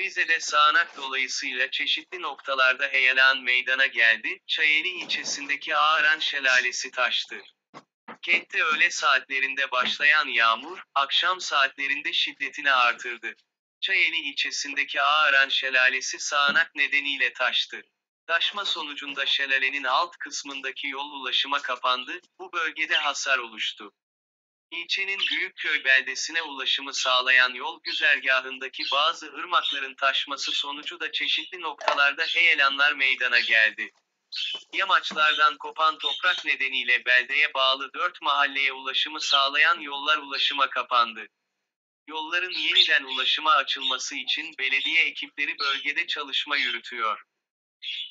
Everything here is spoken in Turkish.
Rize'de sağanak dolayısıyla çeşitli noktalarda heyelan meydana geldi, Çayeli ilçesindeki Ağaran Şelalesi taştı. Kentte öğle saatlerinde başlayan yağmur, akşam saatlerinde şiddetini artırdı. Çayeli ilçesindeki Ağaran Şelalesi sağanak nedeniyle taştı. Taşma sonucunda şelalenin alt kısmındaki yol ulaşıma kapandı, bu bölgede hasar oluştu. İlçenin Büyükköy beldesine ulaşımı sağlayan yol güzergahındaki bazı ırmakların taşması sonucu da çeşitli noktalarda heyelanlar meydana geldi. Yamaçlardan kopan toprak nedeniyle beldeye bağlı 4 mahalleye ulaşımı sağlayan yollar ulaşıma kapandı. Yolların yeniden ulaşıma açılması için belediye ekipleri bölgede çalışma yürütüyor.